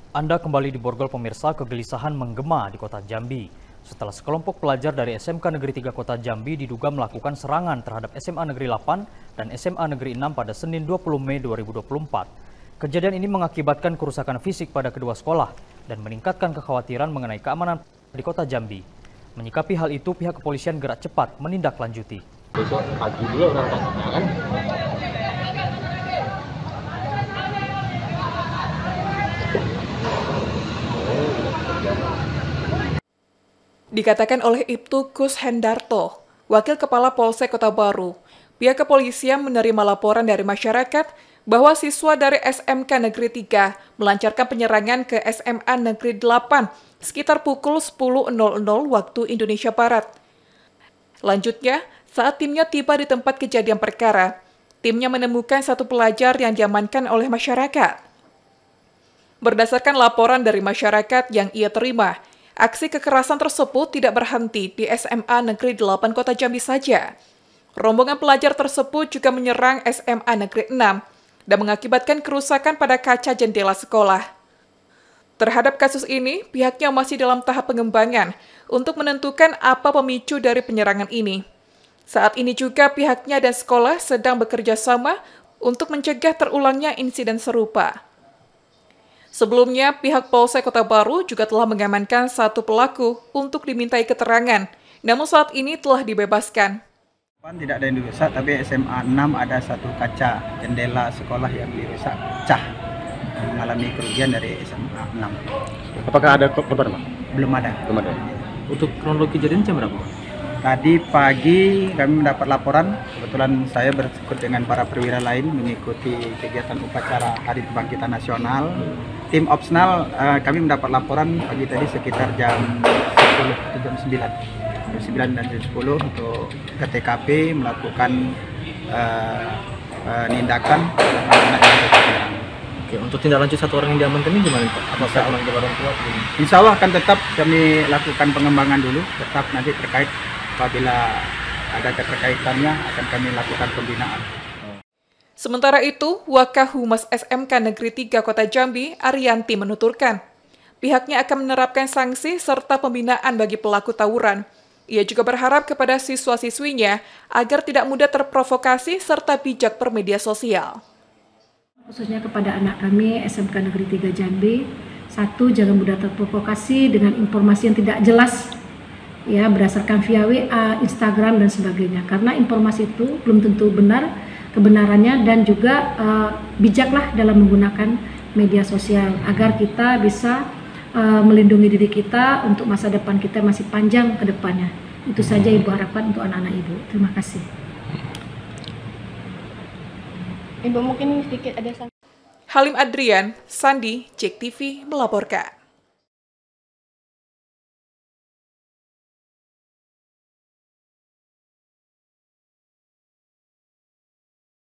Anda kembali di Borgol pemirsa, kegelisahan menggema di kota Jambi. Setelah sekelompok pelajar dari SMK Negeri 3 Kota Jambi diduga melakukan serangan terhadap SMA Negeri 8 dan SMA Negeri 6 pada Senin 20 Mei 2024. Kejadian ini mengakibatkan kerusakan fisik pada kedua sekolah dan meningkatkan kekhawatiran mengenai keamanan di kota Jambi. Menyikapi hal itu, pihak kepolisian gerak cepat menindaklanjuti. Besok pagi dulu orang kan? Dikatakan oleh Ibtu Kus Hendarto, Wakil Kepala Polsek Kota Baru, pihak kepolisian menerima laporan dari masyarakat bahwa siswa dari SMK Negeri 3 melancarkan penyerangan ke SMA Negeri 8 sekitar pukul 10.00 waktu Indonesia Barat. Lanjutnya, saat timnya tiba di tempat kejadian perkara, timnya menemukan satu pelajar yang diamankan oleh masyarakat. Berdasarkan laporan dari masyarakat yang ia terima, aksi kekerasan tersebut tidak berhenti di SMA Negeri 8 Kota Jambi saja. Rombongan pelajar tersebut juga menyerang SMA Negeri 6 dan mengakibatkan kerusakan pada kaca jendela sekolah. Terhadap kasus ini, pihaknya masih dalam tahap pengembangan untuk menentukan apa pemicu dari penyerangan ini. Saat ini juga pihaknya dan sekolah sedang bekerja sama untuk mencegah terulangnya insiden serupa. Sebelumnya, pihak Polsek Kota Baru juga telah mengamankan satu pelaku untuk dimintai keterangan, namun saat ini telah dibebaskan. Tidak ada yang dirusak, tapi SMA 6 ada satu kaca jendela sekolah yang dirusak pecah, mengalami kerugian dari SMA 6. Apakah ada korban, Pak? Belum ada. Belum ada. Untuk kronologi kejadian jam berapa, Pak? Tadi pagi kami mendapat laporan, kebetulan saya berikut dengan para perwira lain mengikuti kegiatan upacara Hari Kebangkitan Nasional. Tim opsional kami mendapat laporan pagi tadi sekitar jam 10 jam 9 dan jam 10 untuk ke TKP melakukan penindakan anak-anak yang terkena. Oke, untuk tindak lanjut satu orang yang diamankan ini gimana, Pak? Apakah melanggar orang tua? Insya Allah akan tetap kami lakukan pengembangan dulu, tetap nanti terkait apabila ada keterkaitannya akan kami lakukan pembinaan. Sementara itu, Wakahumas SMK Negeri 3 Kota Jambi, Arianti menuturkan, pihaknya akan menerapkan sanksi serta pembinaan bagi pelaku tawuran. Ia juga berharap kepada siswa-siswinya agar tidak mudah terprovokasi serta bijak bermedia sosial. Khususnya kepada anak kami SMK Negeri 3 Jambi, satu, jangan mudah terprovokasi dengan informasi yang tidak jelas, ya, berdasarkan via WA, Instagram dan sebagainya. Karena informasi itu belum tentu benar kebenarannya, dan juga bijaklah dalam menggunakan media sosial agar kita bisa melindungi diri kita untuk masa depan kita masih panjang ke depannya. Itu saja Ibu harapkan untuk anak-anak Ibu. Terima kasih. Ibu mungkin sedikit ada. Halim Adrian, Sandi, JEK TV melaporkan.